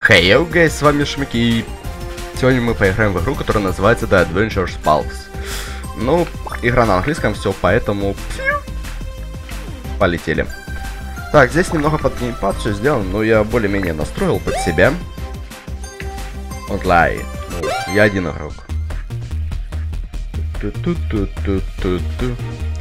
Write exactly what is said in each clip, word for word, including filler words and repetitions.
Хей, hey, гейс, с вами Шмики, и сегодня мы поиграем в игру, которая называется The Adventures Pulse. Ну, игра на английском, все, поэтому полетели. Так, здесь немного под геймпад все сделано, но я более-менее настроил под себя. Онлайн. Ну, я один игрок. Ту-ту-ту-ту-ту-ту.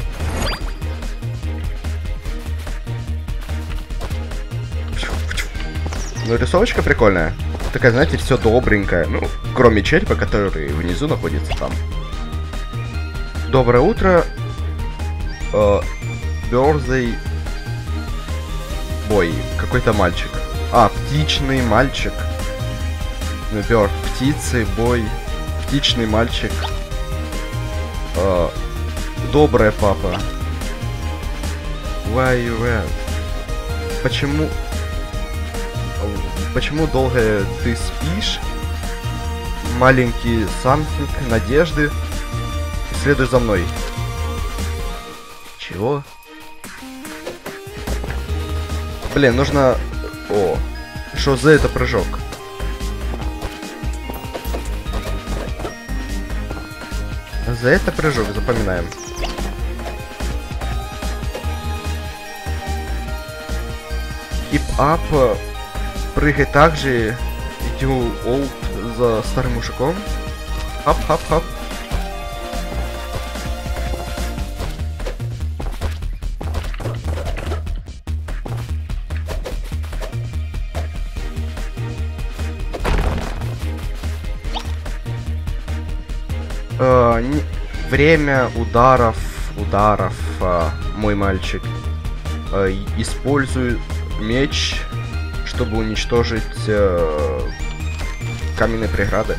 Ну, рисовочка прикольная. Такая, знаете, все добренькая. Ну, кроме черепа, который внизу находится там. Доброе утро. Birthday Boy. Какой-то мальчик. А, птичный мальчик. Ну, Bird. Птицы, бой. Птичный мальчик. Uh, добрая папа. Why you red? Почему... Почему долго ты спишь? Маленький something, надежды. Следуй за мной. Чего? Блин, нужно... О, что за это прыжок? За это прыжок, запоминаем. Keep up. Прыгай так же. Иди олд за старым мужиком. Хап-хап-хап. Uh, не... Время ударов, ударов, uh, мой мальчик. Uh, используй меч, чтобы уничтожить uh, каменные преграды.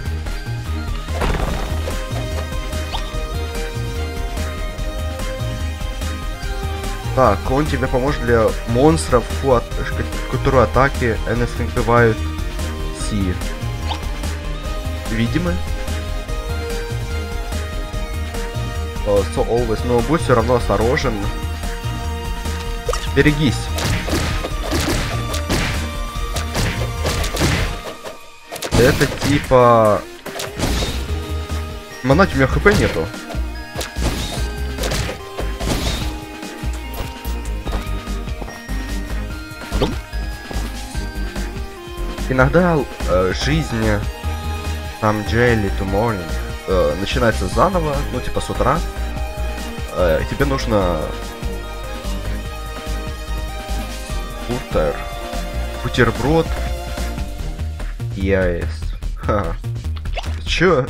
Так, он тебе поможет для монстров, которые атаки anything бывают see. Видимы? So always, но будь все равно осторожен. Берегись. Это типа... Манать, у меня хп нету. Иногда э, жизнь там daily to morning э, начинается заново, ну типа с утра. Э, тебе нужно бутер, бутерброд. Я есть. Ха. Чё?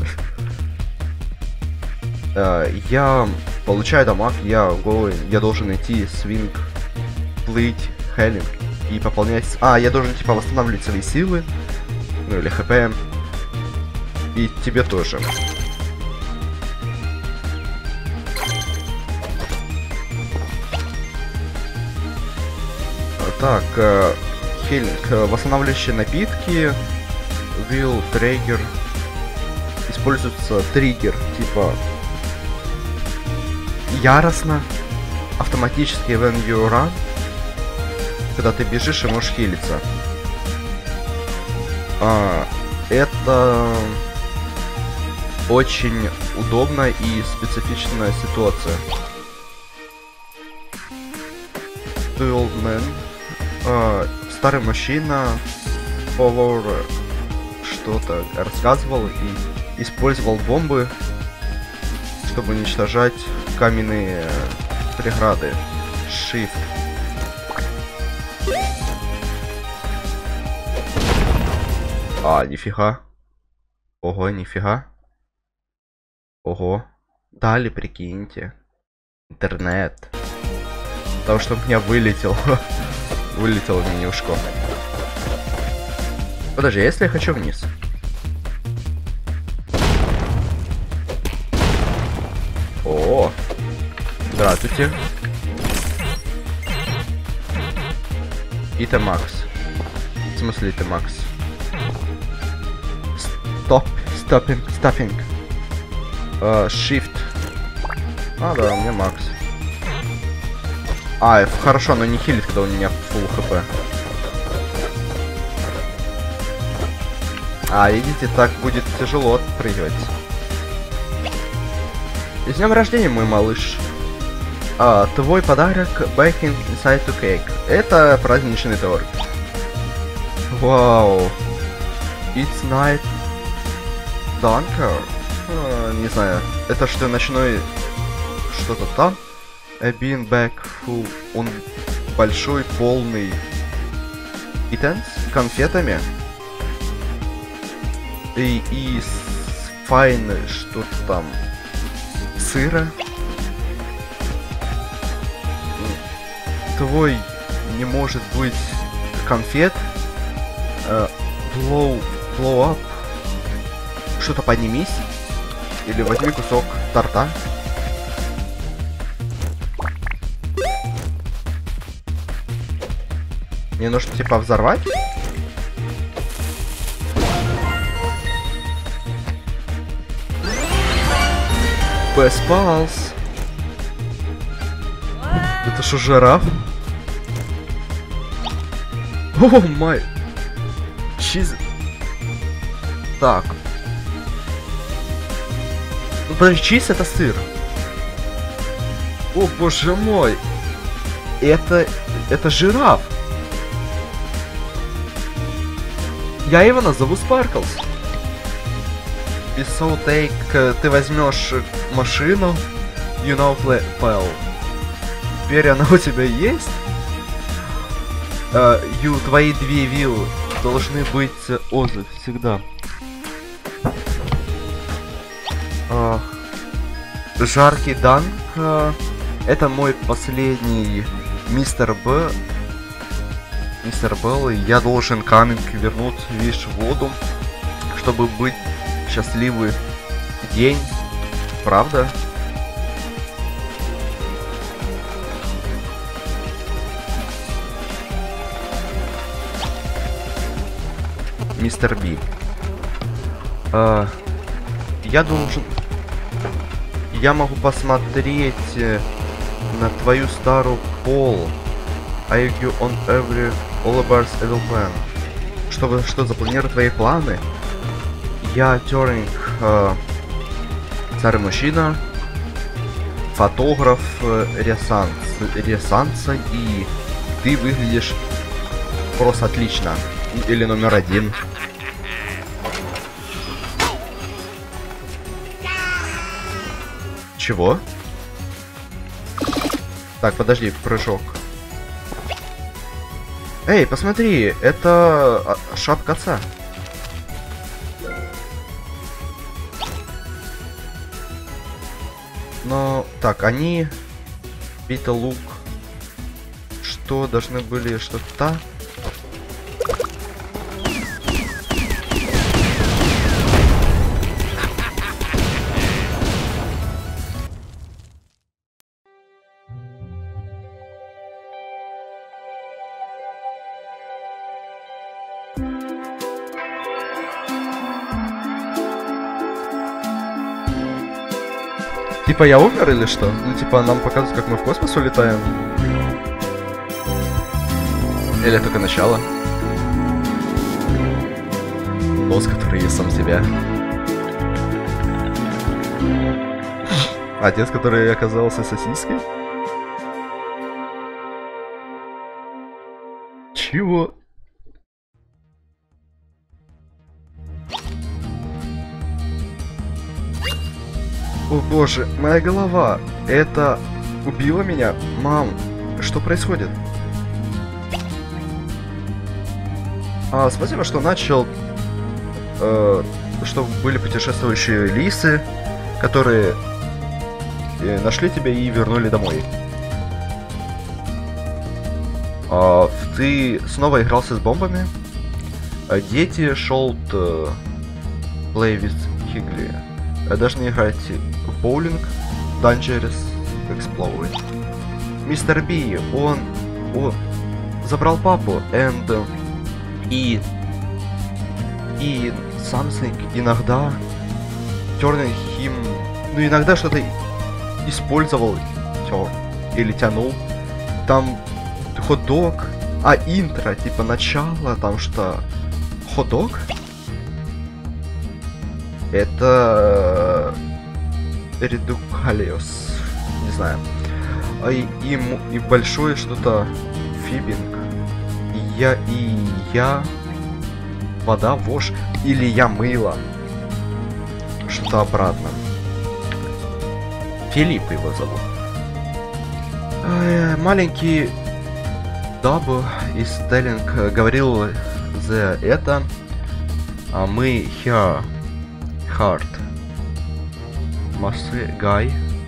э, я получаю дамаг, я going, я должен идти свинг, плыть, хеллинг и пополнять... А, я должен типа восстанавливать свои силы, ну или хп. И тебе тоже. Так, э, хеллинг, восстанавливающие напитки, will trigger, используется триггер, типа яростно, автоматически when you run, когда ты бежишь и можешь хилиться. А, это очень удобная и специфичная ситуация. The old man. Uh, старый мужчина Power что-то рассказывал и использовал бомбы, чтобы уничтожать каменные преграды. Shift. А, нифига. Ого, нифига. Ого. Дали, прикиньте. Интернет. Потому что у меня вылетел. Вылетело менюшку. Подожди, а если я хочу вниз? О, здравствуйте. Это Макс. В смысле это Макс? Стоп, стопинг, стопинг. Shift. А, да, у меня Макс. А, хорошо, но не хилит, когда у меня фулл хп. А, видите, так будет тяжело отпрыгивать. И с днем рождения, мой малыш. А, твой подарок Baking Inside to Cake. Это праздничный торт. Вау. It's night. Dunker. А, не знаю. Это что, ночной... Что-то там? A bean bag full. Он большой, полный. Итенс? Конфетами. И, и файн, что-то там. Сыра. Твой не может быть конфет. Uh, blow, blow up. Что-то поднимись. Или возьми кусок торта. Мне нужно типа взорвать. Best Pals. Это что, жираф? О май. Чиз. Так. Ну подожди, чиз это сыр. О боже мой. Это... Это жираф. Я его назову Sparkles. И so take, ты возьмешь машину, you know, well. Теперь она у тебя есть. Uh, you, твои две виллы должны быть отзыв всегда. Uh, жаркий данк. Uh, это мой последний мистер Б. Мистер Белл, и я должен каминг вернуть вещь в воду, чтобы быть счастливый день. Правда? Мистер Би. А, я должен... Я могу посмотреть на твою старую пол. I argue on every Oliver's evil plan. Чтобы что запланировать твои планы? Я Тёринг, э, старый мужчина, фотограф э, Ресанс, Ресанса, и ты выглядишь просто отлично. Или номер один. Чего? Так, подожди, прыжок. Эй, посмотри, это шапка отца. Но, так, они... Бита лук. Что, должны были что-то... Типа я умер или что? Ну типа нам показывают, как мы в космос улетаем. Или только начало? Босс, который есть сам себя. Отец, который оказался сосиской? Чего? О боже, моя голова! Это убило меня? Мам, что происходит? А, спасибо, что начал... Э, что были путешествующие лисы, которые э, нашли тебя и вернули домой. А, ты снова игрался с бомбами? А, дети шел э, play with Higgly. Должны играть в боулинг, Dangerous Explode. Мистер Би, он, он забрал папу, and и и something иногда turning him, ну иногда что-то использовал, turn, или тянул. Там хот-дог, а интро, типа начало, там что, хот-дог? Это... Редукалиус. Не знаю. А и, и, и большое что-то... Фибинг. Я и я... Вода, вож. Или я мыло. Что-то обратно. Филипп его зовут. Э, маленький Даб из Теллинг говорил за это. А мы here hard. Массы Гай.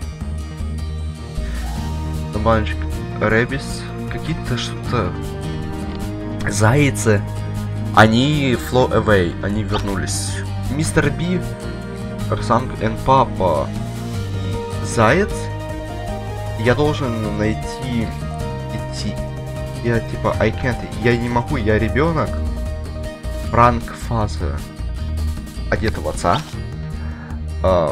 Мальчик Рэбис. Какие-то что-то... Зайцы. Они flow away. Они вернулись. Мистер Би. Арсанг и Папа. Заяц. Я должен найти... Идти. Я типа, I can't. Я не могу, я ребенок. Пранк фаза. Одетого отца. А...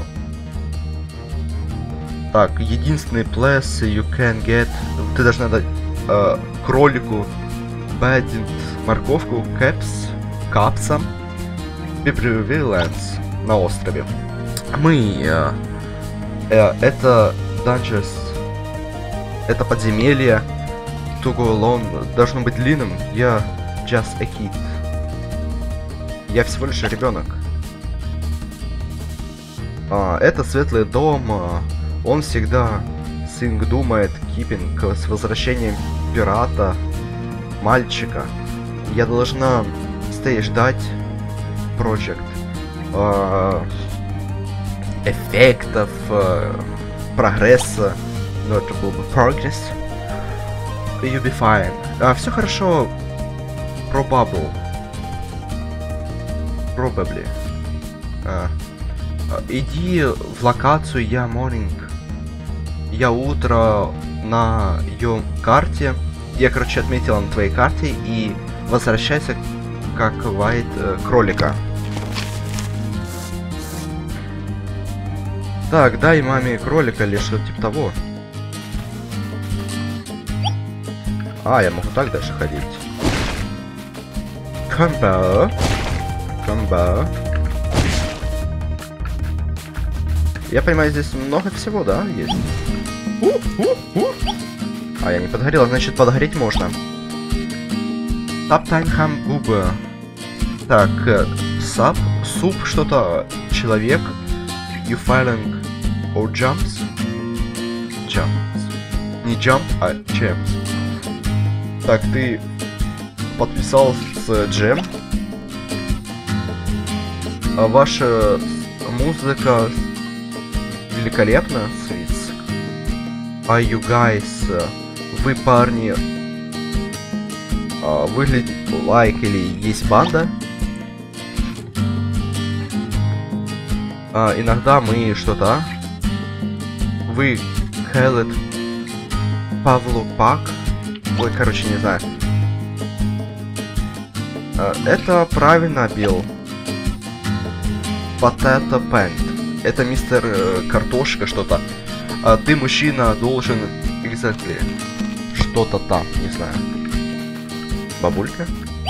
Так, единственный place you can get. Ты должна дать а, кролику баддинт морковку кэпс капсом Бибривилэнс на острове. Мы э, э, это Dungeons, это подземелье. To go alone должно быть длинным. Я just a kid. Я всего лишь ребенок. А, это светлый дом. А, он всегда Синг думает кипинг с возвращением пирата, мальчика. Я должна стей ждать project. А, эффектов, а, прогресса. Notable progress. You'll be fine. А, все хорошо. Probable. Probably. А, а, иди в локацию Я Morning. Я утро на ее карте. Я, короче, отметила на твоей карте и возвращайся как White э, кролика. Так, дай маме кролика или что-то типа того. А, я могу так дальше ходить. Комбо. Комбо. Я понимаю, здесь много всего, да, есть? У, у, у. А, я не подгорел, значит подгореть можно. Таптайн хамбуба. Так, э, сап, суп, что-то, человек. You filing or jumps? Jumps. Не jump, а jumps. Так, ты подписался джем. А ваша музыка великолепна, Свиц. А you guys, вы парни, а, выглядите like или есть банда? А, иногда мы что-то. Вы Хелет Павлу Пак. Ой, короче, не знаю. А, это правильно, Билл. Potato Pant. Это мистер э, Картошка что-то. А, ты, мужчина, должен... Exactly. Что-то там, не знаю. Бабулька?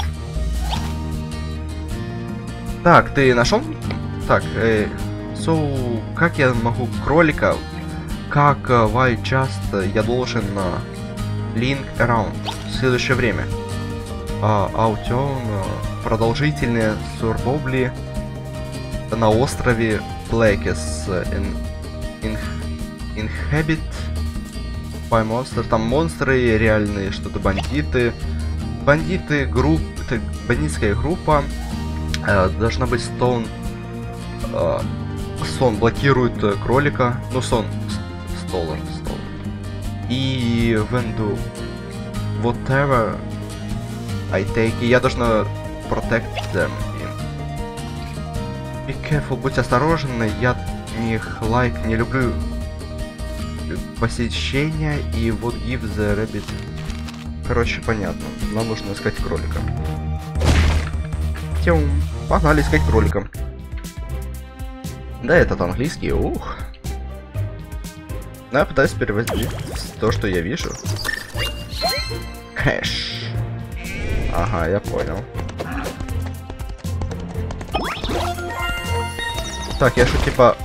Так, ты нашел? Так, э, so, как я могу кролика? Как uh, why just uh, я должен uh, link around в следующее время? Uh, Аутен, uh, продолжительные сурбобли на острове Blackes uh, in, in, inhabit by monster. Там монстры реальные, что-то бандиты. Бандиты, групп, это бандитская группа. Uh, должна быть Stone. Uh, сон блокирует uh, кролика. Ну, сон. Stolen, stolen. И when do whatever I take, и я должна protect them. Be careful, будь осторожен. Я не like, не люблю посещения. И вот give the rabbit. Короче, понятно. Нам нужно искать кролика. Тем, погнали искать кролика. Да, этот английский, ух. Я пытаюсь перевести то, что я вижу. Хэш. Ага, я понял. Так, я что, типа...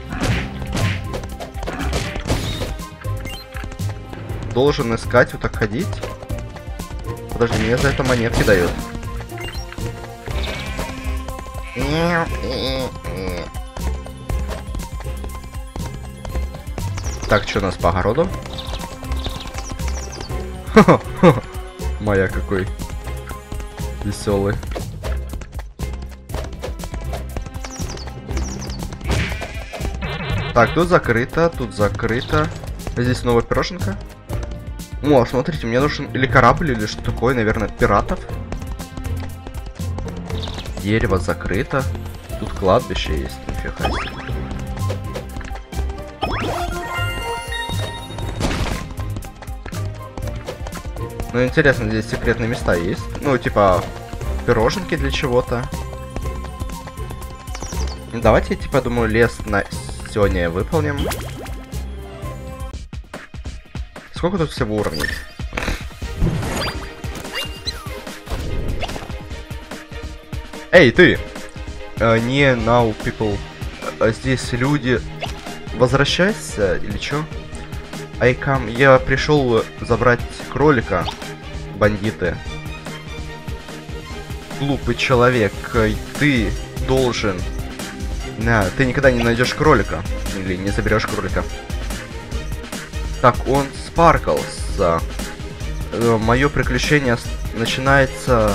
должен искать, вот так ходить? Подожди, мне за это монетки дают. Так, что у нас по огороду? Моя какой веселый. Так, тут закрыто, тут закрыто. Здесь новая пироженка. О, смотрите, мне нужен или корабль, или что такое, наверное, пиратов. Дерево закрыто. Тут кладбище есть, нифига себе. Ну, интересно, здесь секретные места есть. Ну, типа, пироженки для чего-то. Давайте, типа, думаю, лес на сегодня выполним. Сколько тут всего уровней? Эй, ты! Uh, не now people. Uh, здесь люди. Возвращайся или чё? I come. Я пришел забрать кролика. Бандиты. Глупый человек. Ты должен. На, ты никогда не найдешь кролика. Или не заберешь кролика. Так, он Спарклс. Мое приключение начинается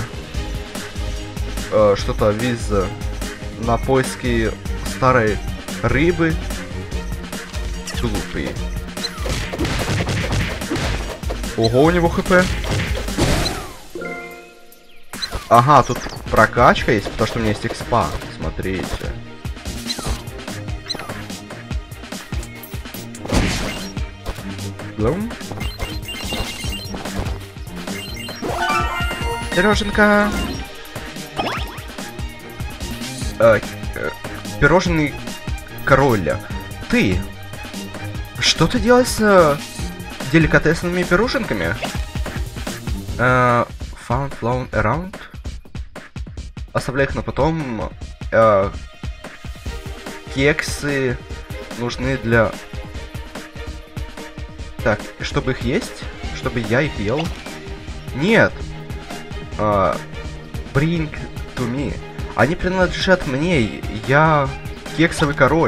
э, что-то виз на поиски старой рыбы. Глупые. Ого, у него хп. Ага, тут прокачка есть, потому что у меня есть экспа. Смотрите. Блум. Пироженка. Э, э, пирожный король. Ты. Что ты делаешь с э, деликатесными пироженками? Э, found flown around. Оставляй их на потом. Э, кексы нужны для... Так, чтобы их есть? Чтобы я их ел? Нет. Uh, bring to me. Они принадлежат мне. Я кексовый король.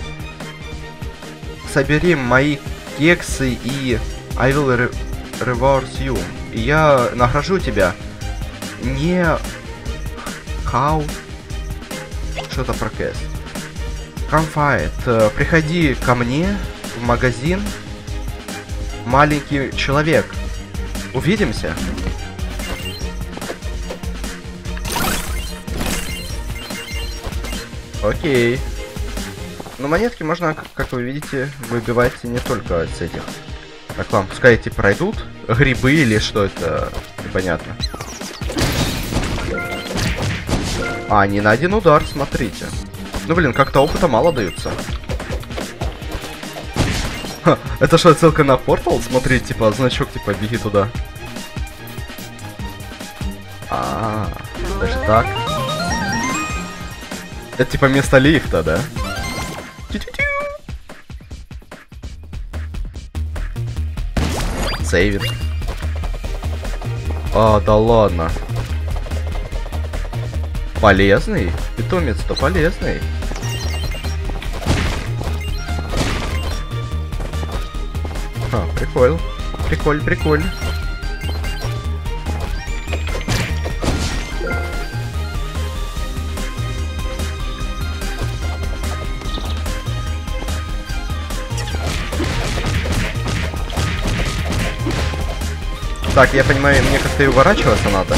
Собери мои кексы и I will re reward you. И я награжу тебя. Не... How? Что-то про кэс. Come fight. Uh, приходи ко мне в магазин. Маленький человек. Увидимся. Окей. Но монетки можно, как вы видите, выбивать не только с этих. Так, ладно, пускай эти пройдут. Грибы или что это, непонятно. А, не на один удар, смотрите. Ну, блин, как-то опыта мало даются. Ха, это что, ссылка на портал? Смотри, типа, значок, типа, беги туда. А, -а, -а даже так. Это типа место лифта, да? Сейвит. А, да ладно. Полезный? Питомец-то полезный. А, прикольно. Прикольно, прикольно. Так, я понимаю, мне как-то и уворачиваться надо.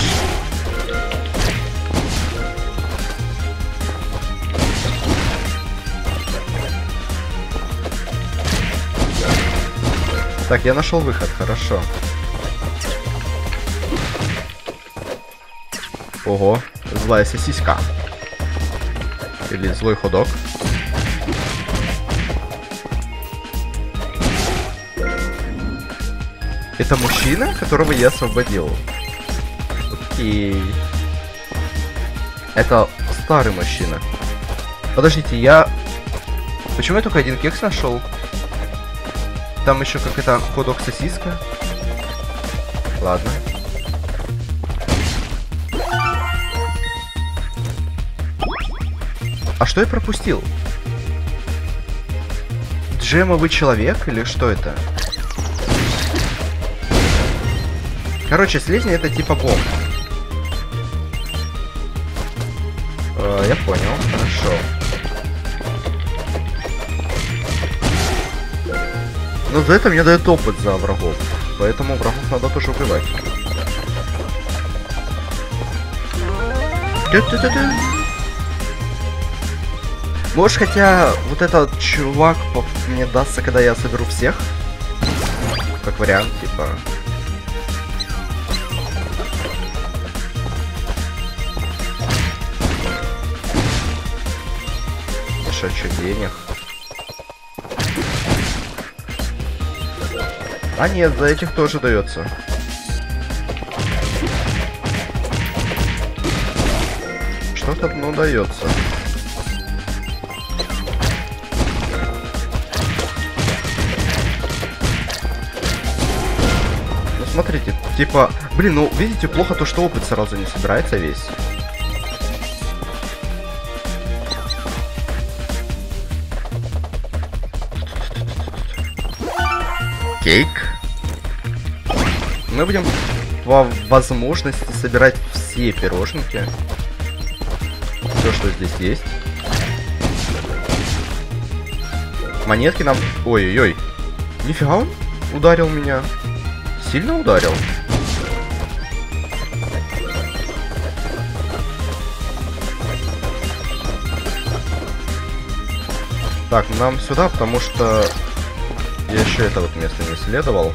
Так, я нашел выход, хорошо. Ого, злая сосиска. Или злой ходок. Это мужчина, которого я освободил. Окей. Это старый мужчина. Подождите, я Почему я только один кекс нашел? Там еще какая-то ходок сосиска. Ладно. А что я пропустил? Джемовый человек или что это? Короче, слизни это типа бомб. Э, я понял, хорошо. Но за это мне дает опыт за врагов. Поэтому врагов надо тоже убивать. Ту-ту-ту-ту. Может, хотя вот этот чувак мне дастся, когда я соберу всех? Как вариант, типа... Шачу денег. А нет, за этих тоже дается. Что-то, ну, дается. Ну, смотрите, типа, блин, ну, видите, плохо то, что опыт сразу не собирается весь. Кейк. Мы будем по возможности собирать все пироженки. Все, что здесь есть. Монетки нам... Ой-ой-ой. Нифига он ударил меня. Сильно ударил. Так, нам сюда, потому что... Я еще это вот место не исследовал.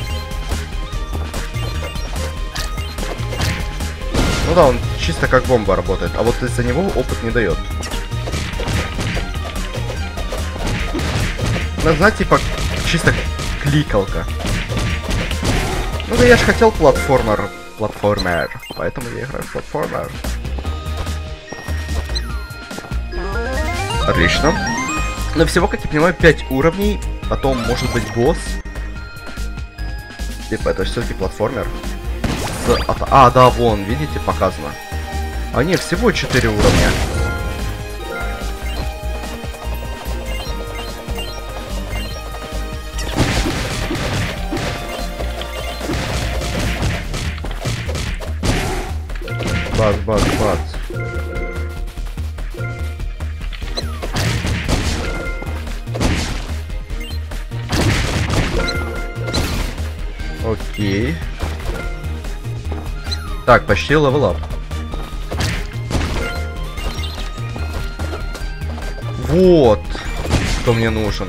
Ну да, он чисто как бомба работает, а вот из-за него опыт не дает. Надо знать, типа, чисто кликалка. Ну да я же хотел платформер, платформер, поэтому я играю в платформер. Отлично. Но всего, как я понимаю, пять уровней. Потом, может быть, босс. Типа, это все-таки платформер. С... А, да, вон, видите, показано. А нет, всего четыре уровня. Бац, бац, бац. Окей. Так, почти левел ап. Вот, кто мне нужен.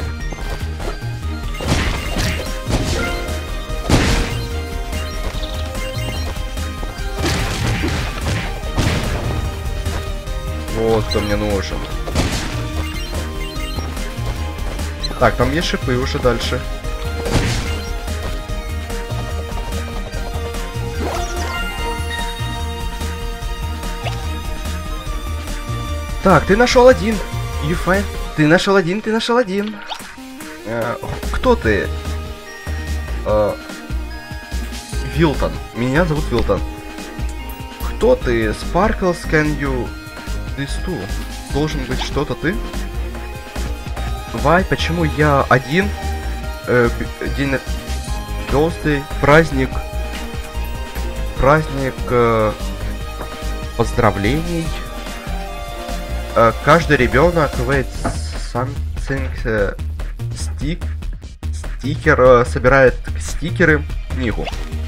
Вот, кто мне нужен. Так, там есть шипы уже дальше. Так, ты нашел один. You find... Ты нашел один, ты нашел один. Э, кто ты? Э, Вилтон. Меня зовут Вилтон. Кто ты? Sparkles, can you... This too? Должен быть что-то ты? Why? Почему я один? Э, день... Birthday, праздник... Праздник... Э, поздравлений... Uh, каждый ребенок wait something uh, стик стикер uh, собирает стикеры книгу.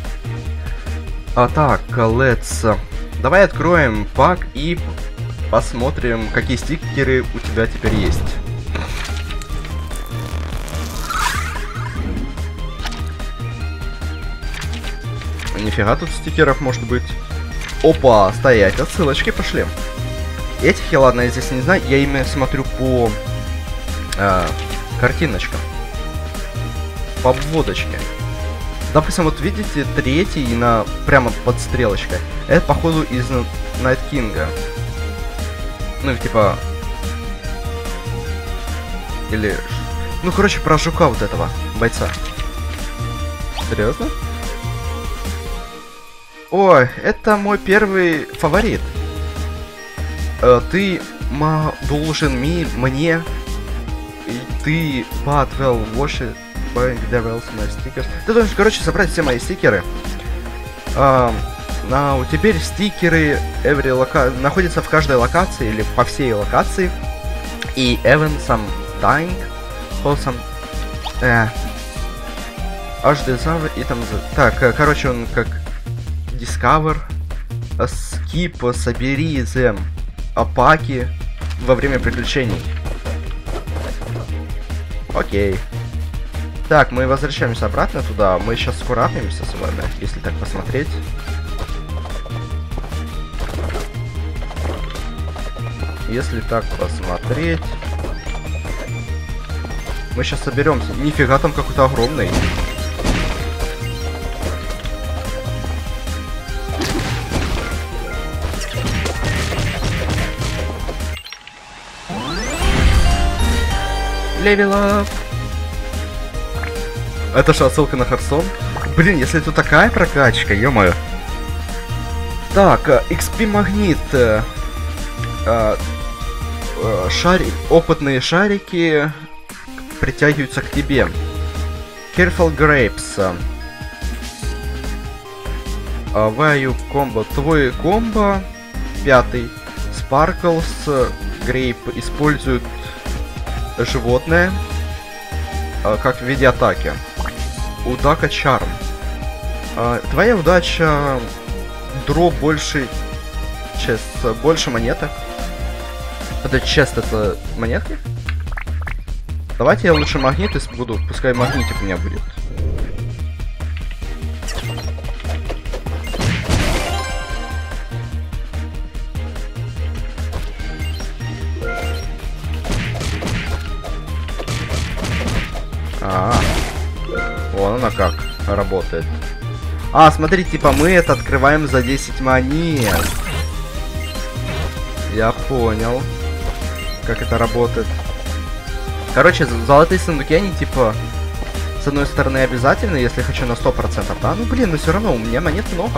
А так, let's давай откроем пак и посмотрим, какие стикеры у тебя теперь есть. Нифига тут стикеров может быть. Опа, стоять, отсылочки пошли. Этих я, ладно, я здесь не знаю, я именно смотрю по э, картиночкам, по обводочке. Допустим, вот видите, третий на прямо под стрелочкой. Это, походу, из Night King. Ну, типа... Или... Ну, короче, про жука вот этого, бойца. Серьезно? Ой, это мой первый фаворит. Э, ты ма должен ми мне... И ты but well wash it buying devils my stickers. Ты должен, короче, собрать все мои стикеры. Uh, now, теперь стикеры every лока... находятся в каждой локации или по всей локации. И even some dying, wholesome, э, аж discover и там... Так, короче, он как discover, skip, собери them, апаки во время приключений. Окей. Так, мы возвращаемся обратно туда. Мы сейчас скоро апнемся с вами, если так посмотреть. Если так посмотреть... Мы сейчас соберемся. Нифига, там какой-то огромный. Level up. Это что, отсылка на Харсон? Блин, если тут такая прокачка, ё-моё. Так, икс пи-магнит. Э, э, э, шари... Опытные шарики притягиваются к тебе. Careful Grapes. Ваю комбо. Твой комбо. Пятый. Sparkles. Грейп используют животное э, как в виде атаки. Удака Чарм. Э, твоя удача. Дроп больше. Чест. Больше монеток. Это чест, это монетки? Давайте я лучше магнит буду. Пускай магнитик у меня будет. А, вон она как работает. А, смотри, типа мы это открываем за десять монет. Я понял, как это работает. Короче, золотые сундуки, они типа, с одной стороны, обязательно, если хочу на сто процентов, да? Ну блин, но все равно у меня монет много.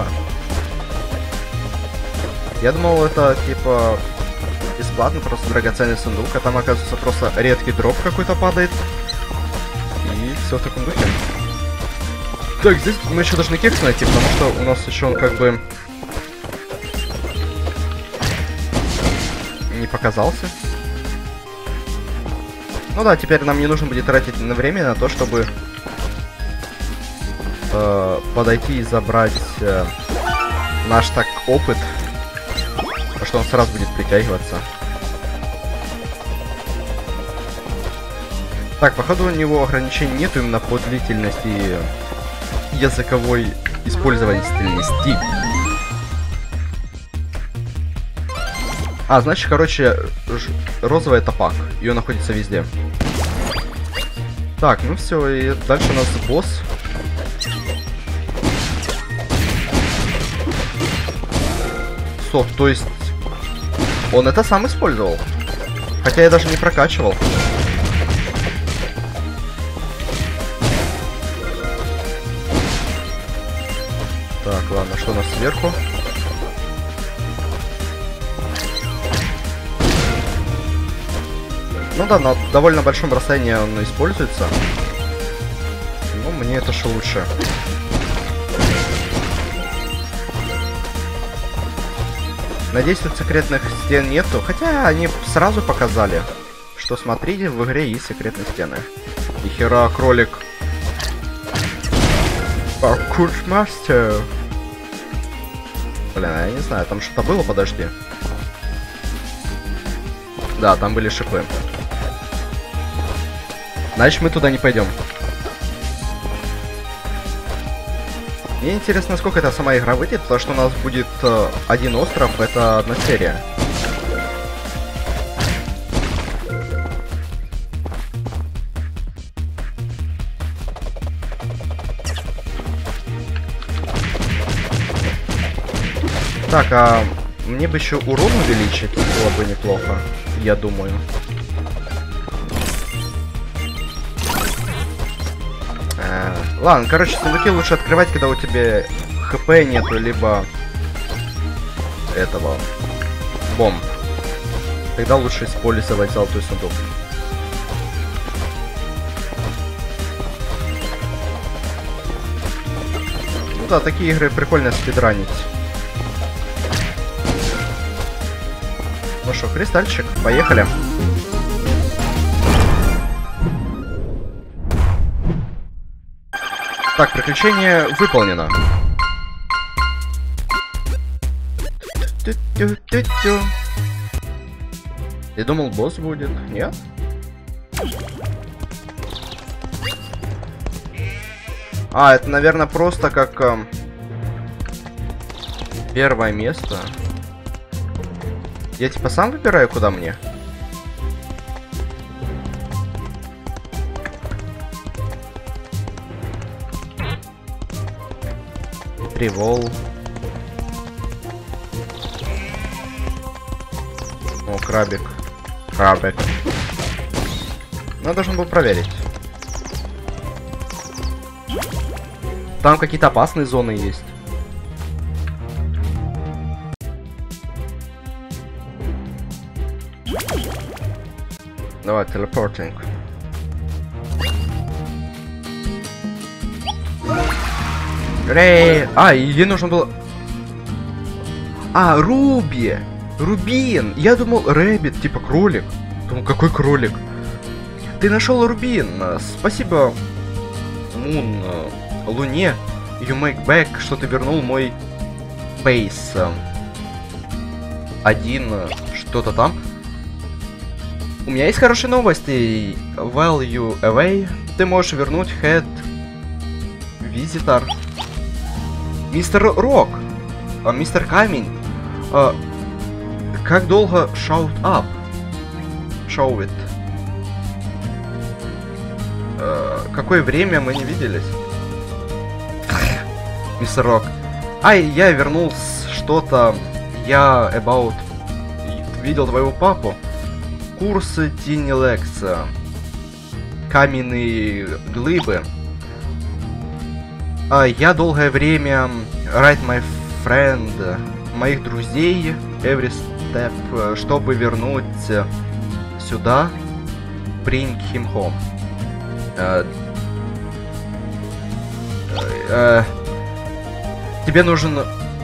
Я думал, это типа бесплатно, просто драгоценный сундук, а там, оказывается, просто редкий дроп какой-то падает. И все в таком духе. Так, здесь мы еще должны кекс найти, потому что у нас еще он как бы не показался. Ну да, теперь нам не нужно будет тратить на время на то, чтобы э, подойти и забрать э, наш так опыт, потому что он сразу будет притягиваться. Так, походу у него ограничений нет именно по длительности языковой использовательности. А, значит, короче, розовый это пак, и он находится везде. Так, ну все, и дальше у нас босс. Стоп, то есть он это сам использовал? Хотя я даже не прокачивал. Так, ладно, что у нас сверху? Ну да, на довольно большом расстоянии он используется. Ну, мне это же лучше. Надеюсь, тут секретных стен нету. Хотя они сразу показали, что смотрите, в игре есть секретные стены. И хера, кролик. Паркурмастер. Блин, я не знаю, там что-то было, подожди. Да, там были шипы. Значит, мы туда не пойдем. Мне интересно, насколько эта сама игра выйдет, потому что у нас будет э, один остров, это одна серия. Так, а мне бы еще урон увеличить было бы неплохо, я думаю. Ладно, короче, сундуки лучше открывать, когда у тебя хп нету, либо этого бомб. Тогда лучше использовать золотой сундук. Ну да, такие игры прикольно спидранить. Ну что, кристальчик, поехали. Так, приключение выполнено. Тю-тю-тю-тю. Я думал, босс будет. Нет? А, это, наверное, просто как э, первое место. Я типа сам выбираю, куда мне? Привол. О, крабик. Крабик. Ну, я должен был проверить. Там какие-то опасные зоны есть. Давай, телепортинг. Рей! А, ей нужно было... А, Руби! Рубин! Я думал, Рэббит, типа кролик. Думал, какой кролик? Ты нашел Рубин. Спасибо, Мун, Луне. You make back, что ты вернул мой бейс. Один, что-то там. У меня есть хорошие новости. While you away, ты можешь вернуть Head Visitor. Мистер Рок, а, мистер Камень, а, как долго shout up? Show it. А, какое время мы не виделись? Мистер Рок. Ай, я вернул что-то. Я about видел твоего папу. Курсы Тини Лекса. Каменные глыбы. А, я долгое время write my friend, моих друзей, every step, чтобы вернуть сюда, bring him home. Uh, uh, тебе нужен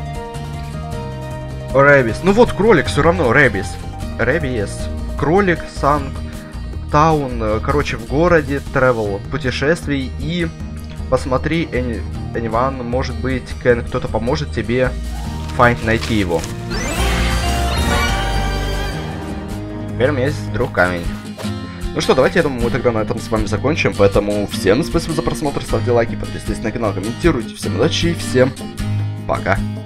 Рэбис. Ну вот кролик, все равно Рэбис. Рэбис. Кролик, санк, таун, короче, в городе, travel, путешествий и посмотри, any, anyone, может быть, Кен, кто-то поможет тебе find, найти его. Теперь у меня есть друг камень. Ну что, давайте, я думаю, мы тогда на этом с вами закончим. Поэтому всем спасибо за просмотр, ставьте лайки, подписывайтесь на канал, комментируйте. Всем удачи и всем пока.